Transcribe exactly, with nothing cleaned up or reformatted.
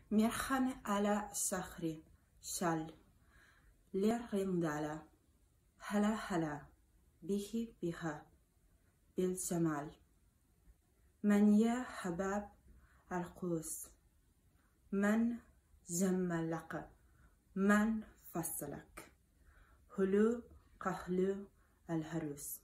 مرخن على صخر شل لرندلة هلا هلا به بها بالجمال. من يا حباب القوس من جملك من فصلك هلو قهلو الهروس.